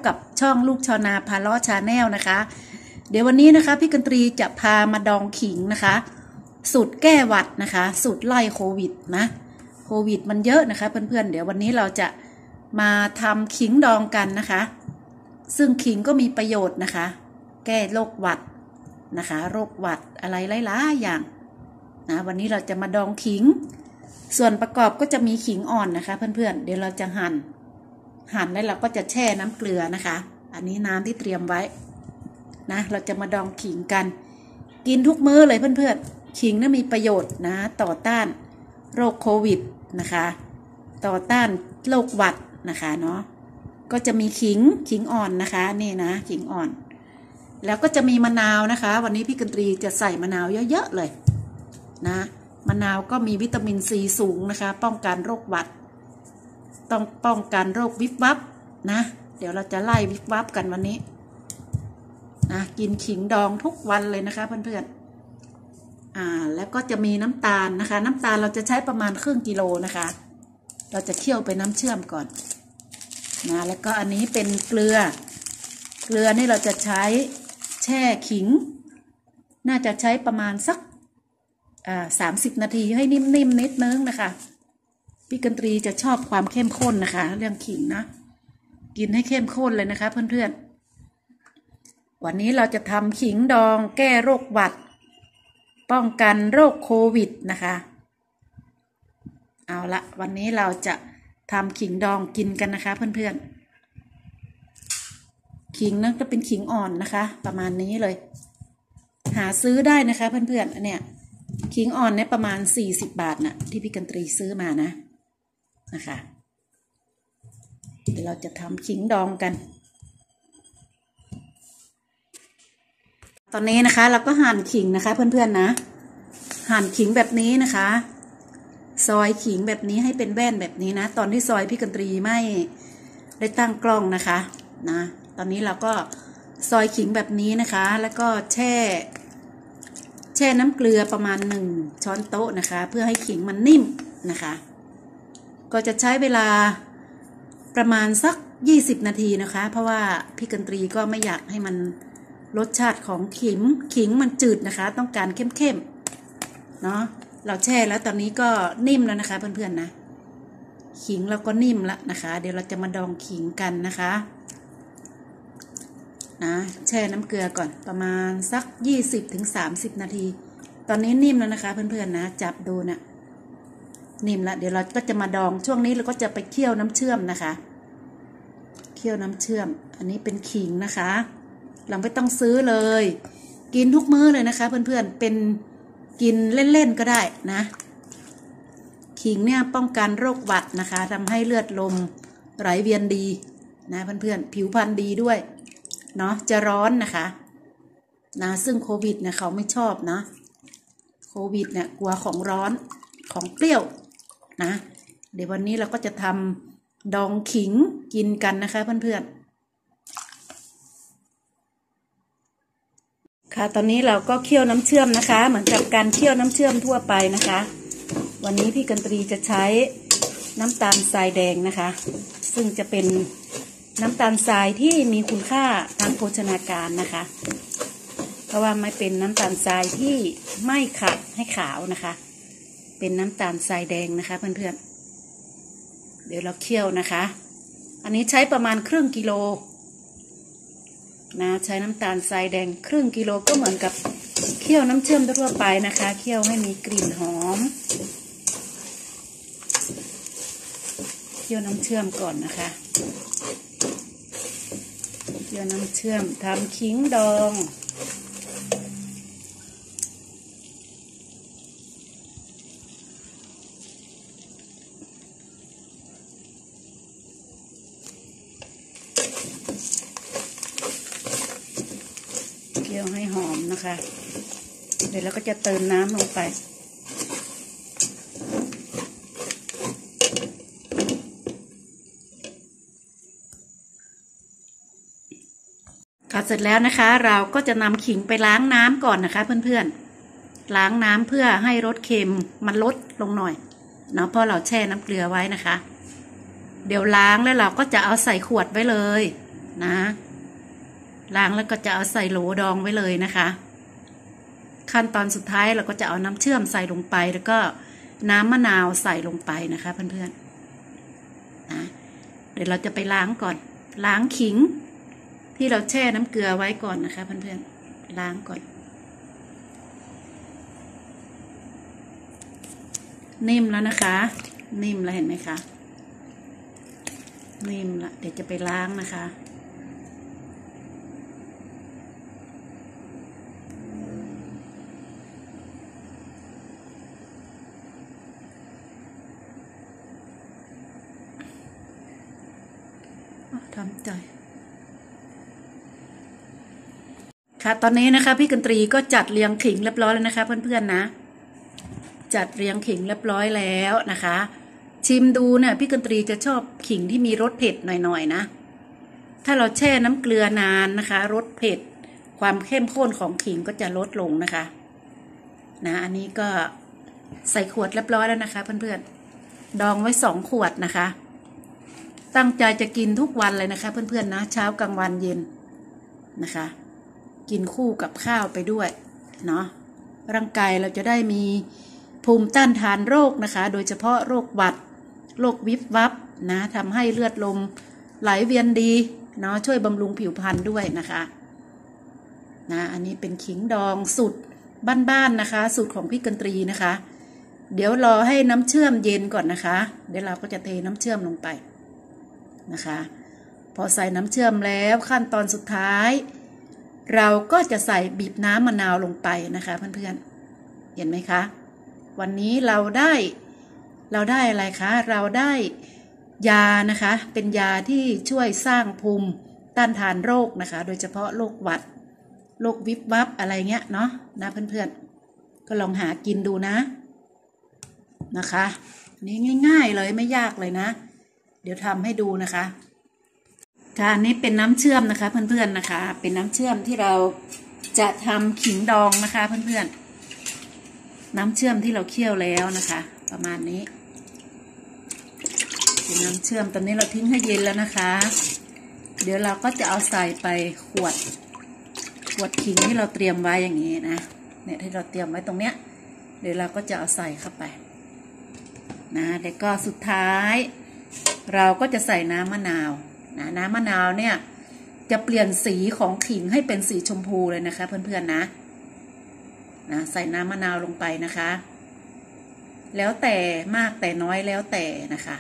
กับช่องลูกชาวนาพาเลาะชาแนลนะคะเดี๋ยววันนี้นะคะพี่กันตรีจะพามาดองขิงนะคะสูตรแก้หวัดนะคะสูตรไล่โควิดนะโควิดมันเยอะนะคะเพื่อนๆเดี๋ยววันนี้เราจะมาทำขิงดองกันนะคะซึ่งขิงก็มีประโยชน์นะคะแก้โรคหวัดนะคะโรคหวัดอะไรหลายๆอย่างนะวันนี้เราจะมาดองขิงส่วนประกอบก็จะมีขิงอ่อนนะคะเพื่อนๆเดี๋ยวเราจะหั่นแล้วเราก็จะแช่น้ำเกลือนะคะอันนี้น้ำที่เตรียมไว้นะเราจะมาดองขิงกันกินทุกมื้อเลยเพื่อนๆขิงน่ะมีประโยชน์นะต่อต้านโรคโควิดนะคะต่อต้านโรคหวัดนะคะเนาะก็จะมีขิงอ่อนนะคะนี่นะขิงอ่อนแล้วก็จะมีมะนาวนะคะวันนี้พี่กันตรีจะใส่มะนาวเยอะๆเลยนะมะนาวก็มีวิตามินซีสูงนะคะป้องกันโรคหวัดต้องป้องกันโรควิบวับนะเดี๋ยวเราจะไล่วิบวับกันวันนี้นะกินขิงดองทุกวันเลยนะคะเพื่อนๆแล้วก็จะมีน้ำตาลนะคะน้ำตาลเราจะใช้ประมาณครึ่งกิโลนะคะเราจะเคี่ยวไปน้ำเชื่อมก่อนนะแล้วก็อันนี้เป็นเกลือนี่เราจะใช้แช่ขิงน่าจะใช้ประมาณสัก30 นาทีให้นิ่มๆนิดนึงนะคะพี่กันตรีจะชอบความเข้มข้นนะคะเรื่องขิงนะกินให้เข้มข้นเลยนะคะเพื่อนๆวันนี้เราจะทำขิงดองแก้โรคหวัดป้องกันโรคโควิดนะคะเอาละวันนี้เราจะทำขิงดองกินกันนะคะเพื่อนๆขิงนั้นก็เป็นขิงอ่อนนะคะประมาณนี้เลยหาซื้อได้นะคะเพื่อนๆเนี่ยขิงอ่อนเนี่ยประมาณ40 บาทนะที่พี่กันตรีซื้อมานะคะเดี๋ยวเราจะทำขิงดองกันตอนนี้นะคะเราก็หั่นขิงนะคะเพื่อนๆนะหั่นขิงแบบนี้นะคะซอยขิงแบบนี้ให้เป็นแว่นแบบนี้นะตอนที่ซอยพี่กันตรีไม่ได้ตั้งกล้องนะคะนะตอนนี้เราก็ซอยขิงแบบนี้นะคะแล้วก็แช่น้ำเกลือประมาณ1 ช้อนโต๊ะนะคะเพื่อให้ขิงมันนิ่มนะคะก็จะใช้เวลาประมาณสัก20 นาทีนะคะเพราะว่าพี่กันตรีก็ไม่อยากให้มันรสชาติของขิงมันจืดนะคะต้องการเข้มเนาะเราแช่แล้วตอนนี้ก็นิ่มแล้วนะคะเพื่อนๆนะขิงเราก็นิ่มแล้วนะคะเดี๋ยวเราจะมาดองขิงกันนะคะนะแช่น้ำเกลือก่อนประมาณสัก20-30 นาทีตอนนี้นิ่มแล้วนะคะเพื่อนๆนะจับดูนะนิ่มแล้วเดี๋ยวเราก็จะมาดองช่วงนี้เราก็จะไปเคี่ยวน้ำเชื่อมนะคะเคี่ยวน้ำเชื่อมอันนี้เป็นขิงนะคะเราไม่ต้องซื้อเลยกินทุกมื้อเลยนะคะเพื่อนๆเป็นกินเล่นๆก็ได้นะขิงเนี่ยป้องกันโรคหวัดนะคะทำให้เลือดลมไหลเวียนดีนะเพื่อนๆผิวพรรณดีด้วยเนาะจะร้อนนะคะนะซึ่งโควิดเนี่ยเขาไม่ชอบนะโควิดเนี่ยกลัวของร้อนของเปรี้ยวนะเดี๋ยววันนี้เราก็จะทำดองขิงกินกันนะคะเพื่อนๆค่ะตอนนี้เราก็เคี่ยวน้ำเชื่อมนะคะเหมือนกับการเคี่ยวน้ำเชื่อมทั่วไปนะคะวันนี้พี่กันตรีจะใช้น้ำตาลทรายแดงนะคะซึ่งจะเป็นน้ำตาลทรายที่มีคุณค่าทางโภชนาการนะคะเพราะว่าไม่เป็นน้ำตาลทรายที่ไม่ขัดให้ขาวนะคะเป็นน้ำตาลทรายแดงนะคะเพื่อนๆเดี๋ยวเราเคี่ยวนะคะอันนี้ใช้ประมาณครึ่งกิโลนะใช้น้ำตาลทรายแดงครึ่งกิโลก็เหมือนกับเคี่ยวน้ำเชื่อมทั่วไปนะคะเคี่ยวให้มีกลิ่นหอมเคี่ยวน้ำเชื่อมก่อนนะคะเคี่ยวน้ำเชื่อมทำขิงดองเคี่ยวให้หอมนะคะเดี๋ยวเราก็จะเติมน้ำลงไปค่ะเสร็จแล้วนะคะเราก็จะนำขิงไปล้างน้ำก่อนนะคะเพื่อนๆล้างน้ำเพื่อให้รสเค็มมันลดลงหน่อยเนาะเพราะเราแช่น้ำเกลือไว้นะคะเดี๋ยวล้างแล้วเราก็จะเอาใส่ขวดไว้เลยนะล้างแล้วก็จะเอาใส่โหลดองไว้เลยนะคะขั้นตอนสุดท้ายเราก็จะเอาน้ำเชื่อมใส่ลงไปแล้วก็น้ำมะนาวใส่ลงไปนะคะเพื่อนๆนะเดี๋ยวเราจะไปล้างก่อนล้างขิงที่เราแช่น้ำเกลือไว้ก่อนนะคะเพื่อนๆล้างก่อนนิ่มแล้วนะคะนิ่มแล้วเห็นไหมคะนิ่มละเดี๋ยวจะไปล้างนะคะทำใจค่ะตอนนี้นะคะพี่กันตรีก็จัดเรียงขิงเรียบร้อยแล้วนะคะเพื่อนๆนะจัดเรียงขิงเรียบร้อยแล้วนะคะชิมดูเนี่ยพี่กันตรีจะชอบขิงที่มีรสเผ็ดหน่อยๆนะถ้าเราแช่น้ำเกลือนานนะคะรสเผ็ดความเข้มข้นของขิงก็จะลดลงนะคะนะอันนี้ก็ใส่ขวดเรียบร้อยแล้วนะคะเพื่อนๆดองไว้2 ขวดนะคะตั้งใจจะกินทุกวันเลยนะคะเพื่อนๆนะเช้ากลางวันเย็นนะคะกินคู่กับข้าวไปด้วยเนาะร่างกายเราจะได้มีภูมิต้านทานโรคนะคะโดยเฉพาะโรคหวัดโรควิบวับนะทำให้เลือดลมไหลเวียนดีเนาะช่วยบำรุงผิวพรรณด้วยนะคะนะอันนี้เป็นขิงดองสูตรบ้านๆนะคะสูตรของพี่กันตรีนะคะเดี๋ยวรอให้น้ำเชื่อมเย็นก่อนนะคะเดี๋ยวเราก็จะเทน้ำเชื่อมลงไปนะคะพอใส่น้ำเชื่อมแล้วขั้นตอนสุดท้ายเราก็จะใส่บีบน้ำมะนาวลงไปนะคะเพื่อนๆเห็นไหมคะวันนี้เราได้อะไรคะเราได้ยานะคะเป็นยาที่ช่วยสร้างภูมิต้านทานโรคนะคะโดยเฉพาะโรคหวัดโรควิบวับอะไรเงี้ยเนาะนะเพื่อนๆก็ลองหากินดูนะคะนี่ง่ายๆเลยไม่ยากเลยนะเดี๋ยวทำให้ดูนะคะค่ะอันนี้เป็นน้ำเชื่อมนะคะเพื่อนๆนะคะเป็นน้ำเชื่อมที่เราจะทำขิงดองนะคะเพื่อนๆน้ำเชื่อมที่เราเคี่ยวแล้วนะคะประมาณนี้เป็นน้ำเชื่อมตอนนี้เราทิ้งให้เย็นแล้วนะคะเดี๋ยวเราก็จะเอาใส่ไปขวดขิงที่เราเตรียมไว้อย่างนี้นะเนี่ยที่เราเตรียมไว้ตรงเนี้ยเดี๋ยวเราก็จะเอาใส่เข้าไปนะเดี๋ยวก็สุดท้ายเราก็จะใส่น้ำมะนาวนะน้ำมะนาวเนี่ยจะเปลี่ยนสีของขิงให้เป็นสีชมพูเลยนะคะเพื่อนๆนะใส่น้ำมะนาวลงไปนะคะแล้วแต่มากแต่น้อยแล้วแต่นะคะ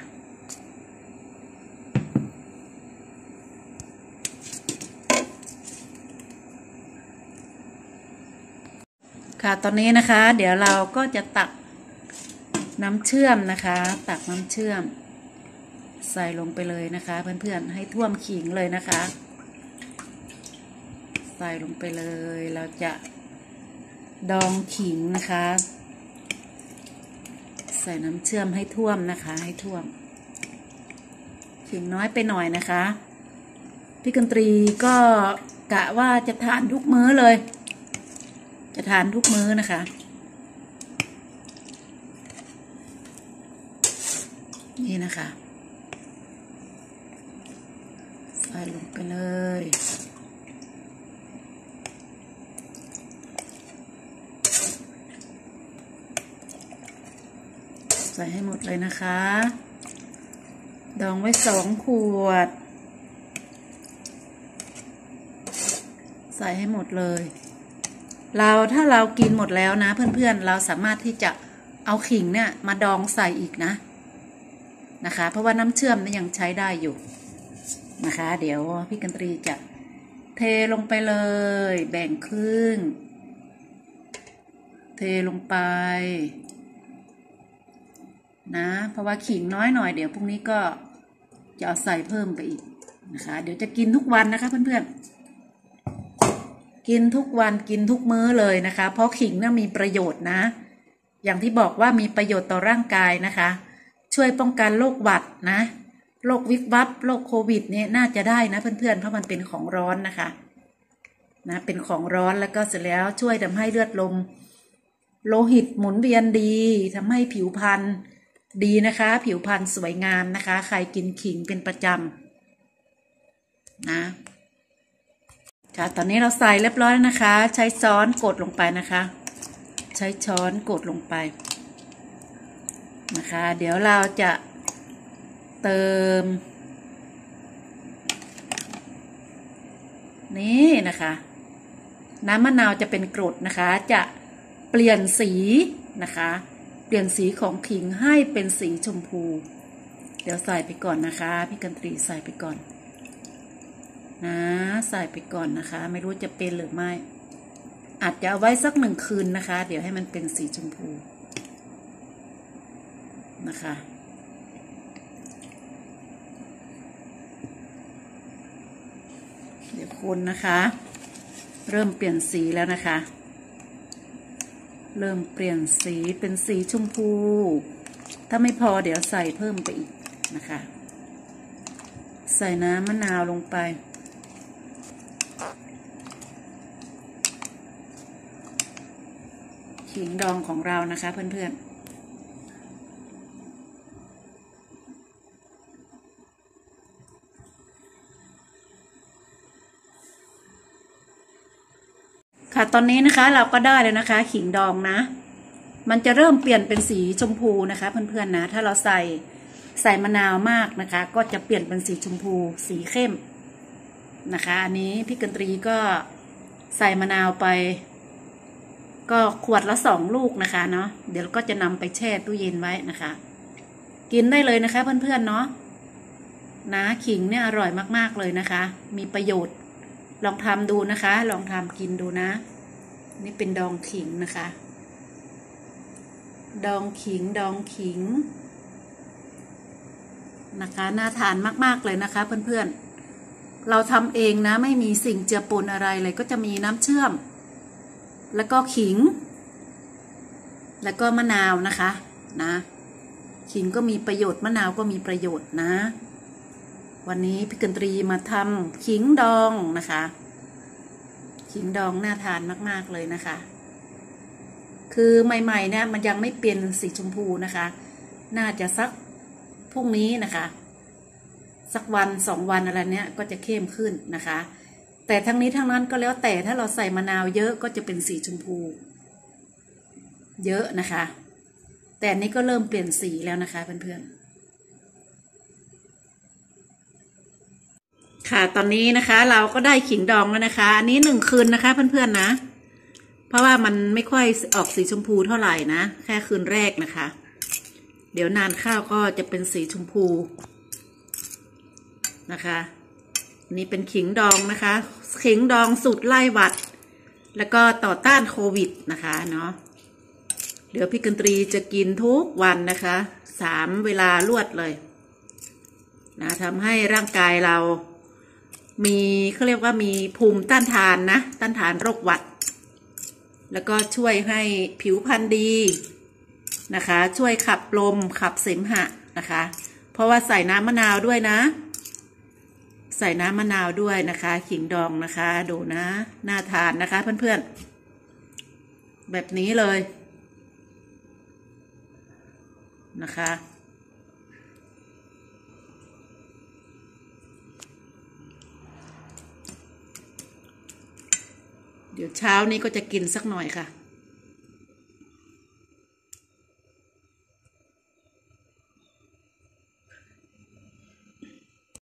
ค่ะตอนนี้นะคะเดี๋ยวเราก็จะตักน้ำเชื่อมนะคะตักน้ำเชื่อมใส่ลงไปเลยนะคะเพื่อนๆให้ท่วมขิงเลยนะคะใส่ลงไปเลยเราจะดองขิงนะคะใส่น้ำเชื่อมให้ท่วมนะคะให้ท่วมขิงน้อยไปหน่อยนะคะพี่กันตรีก็กะว่าจะทานทุกมื้อเลยจะทานทุกมื้อนะคะนี่นะคะใส่ลงไปเลยใส่ให้หมดเลยนะคะดองไว้2 ขวดใส่ให้หมดเลยถ้าเรากินหมดแล้วนะเพื่อนๆเราสามารถที่จะเอาขิงเนี่ยมาดองใส่อีกนะคะเพราะว่าน้ำเชื่อมเนี่ยยังใช้ได้อยู่นะคะเดี๋ยวพี่กันตรีจะเทลงไปเลยแบ่งครึ่งเทลงไปนะเพราะว่าขิงน้อยหน่อยเดี๋ยวพรุ่งนี้ก็จะเอาใส่เพิ่มไปอีกนะคะเดี๋ยวจะกินทุกวันนะคะเพื่อนๆกินทุกวันกินทุกมื้อเลยนะคะเพราะขิงเนี่ยมีประโยชน์นะอย่างที่บอกว่ามีประโยชน์ต่อร่างกายนะคะช่วยป้องกันโรคหวัดนะโรควิบวับโรคโควิดเนี่ยน่าจะได้นะเพื่อนๆเพราะมันเป็นของร้อนนะคะเป็นของร้อนแล้วก็เสร็จแล้วช่วยทำให้เลือดลมโลหิตหมุนเวียนดีทำให้ผิวพรรณดีนะคะผิวพรรณสวยงามนะคะใครกินขิงเป็นประจนะค่ะตอนนี้เราใส่เรียบร้อยแล้วนะคะใช้ช้อนกดลงไปนะคะใช้ช้อนกดลงไปนะคะเดี๋ยวเราจะเติมนี่นะคะน้ำมะนาวจะเป็นกรดนะคะจะเปลี่ยนสีนะคะเปลี่ยนสีของขิงให้เป็นสีชมพูเดี๋ยวใส่ไปก่อนนะคะพี่กันตรีใส่ไปก่อนนะใส่ไปก่อนนะคะไม่รู้จะเป็นหรือไม่อาจจะเอาไว้สัก1 คืนนะคะเดี๋ยวให้มันเป็นสีชมพูนะคะเดี๋ยวคนนะคะเริ่มเปลี่ยนสีแล้วนะคะเริ่มเปลี่ยนสีเป็นสีชมพูถ้าไม่พอเดี๋ยวใส่เพิ่มไปอีกนะคะใส่น้ำมะนาวลงไปขิงดองของเรานะคะเพื่อนๆค่ะตอนนี้นะคะเราก็ได้เลยนะคะขิงดองนะมันจะเริ่มเปลี่ยนเป็นสีชมพูนะคะเพื่อนๆนะถ้าเราใส่มะนาวมากนะคะก็จะเปลี่ยนเป็นสีชมพูสีเข้มนะคะอันนี้พี่กันตรีก็ใส่มะนาวไปก็ขวดละ2 ลูกนะคะเนาะเดี๋ยวก็จะนำไปแช่ตู้เย็นไว้นะคะกินได้เลยนะคะเพื่อนๆเนาะนะขิงเนี่ยอร่อยมากๆเลยนะคะมีประโยชน์ลองทำดูนะคะลองทำกินดูนะนี่เป็นดองขิงนะคะดองขิงนะคะน่าทานมากๆเลยนะคะเพื่อนๆเราทำเองนะไม่มีสิ่งเจือปนอะไรเลยก็จะมีน้ำเชื่อมแล้วก็ขิงแล้วก็มะนาวนะคะนะขิงก็มีประโยชน์มะนาวก็มีประโยชน์นะวันนี้พี่กันตรีมาทำขิงดองนะคะขิงดองน่าทานมากๆเลยนะคะคือใหม่ๆเนี่ยมันยังไม่เป็นสีชมพูนะคะน่าจะสักพรุ่งนี้นะคะสักวัน2 วันอะไรเนี้ยก็จะเข้มขึ้นนะคะแต่ทั้งนี้ทั้งนั้นก็แล้วแต่ถ้าเราใส่มะนาวเยอะก็จะเป็นสีชมพูเยอะนะคะแต่อันนี้ก็เริ่มเปลี่ยนสีแล้วนะคะเพื่อนๆค่ะตอนนี้นะคะเราก็ได้ขิงดองแล้วนะคะอันนี้1 คืนนะคะเพื่อนๆนะเพราะว่ามันไม่ค่อยออกสีชมพูเท่าไหร่นะแค่คืนแรกนะคะเดี๋ยวนานข้าวก็จะเป็นสีชมพูนะคะนี่เป็นขิงดองนะคะขิงดองสูตรไล่หวัดแล้วก็ต่อต้านโควิดนะคะเนาะเดี๋ยวพี่กันตรีจะกินทุกวันนะคะ3 เวลารวดเลยนะทำให้ร่างกายเรามีเขาเรียกว่ามีภูมิต้านทานนะต้านทานโรคหวัดแล้วก็ช่วยให้ผิวพรรณดีนะคะช่วยขับลมขับเสมหะนะคะเพราะว่าใส่น้ำมะนาวด้วยนะใส่น้ำมะนาวด้วยนะคะขิงดองนะคะดูนะน่าทานนะคะเพื่อนๆแบบนี้เลยนะคะเดี๋ยวเช้านี้ก็จะกินสักหน่อยค่ะ